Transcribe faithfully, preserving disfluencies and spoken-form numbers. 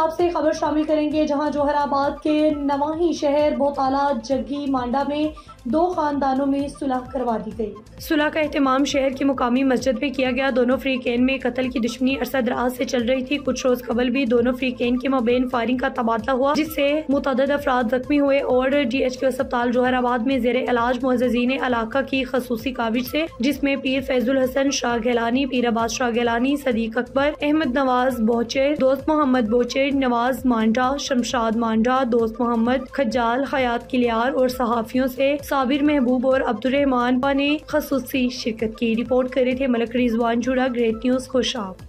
पंजाब से खबर शामिल करेंगे, जहां जोहराबाद के नवाही शहर बोताला जग्गी मांडा में दो खानदानों में सुलह करवा दी गई। सुलह का एहतमाम शहर की मुकामी मस्जिद में किया गया। दोनों फ्रीकैन में कत्ल की दुश्मनी अरसा दराज से चल रही थी। कुछ रोज कबल भी दोनों फ्रीकैन के मबैन फायरिंग का तबादला हुआ, जिससे मुतअद्दिद अफराद जख्मी हुए और डी एच क्यू अस्पताल जोहराबाद में जेर इलाज मुअज़्ज़िज़ीन इलाका की खसूसी काविश से, जिसमें पीर फैजुल हसन शाह गिलानी, पीर अब्बास शाह गिलानी, सदीक अकबर, अहमद नवाज बोचेर, दोस्त मोहम्मद बोचेर, नवाज मांडा, शमशाद मांडा, दोस्त मोहम्मद खज्जाल, हयात किलियार और सहाफियों से साबिर महबूब और अब्दुर्रहमान ने खसूसी शिरकत की। रिपोर्ट कर रहे थे मलक रिजवान जुड़ा, ग्रेट न्यूज खुशाब।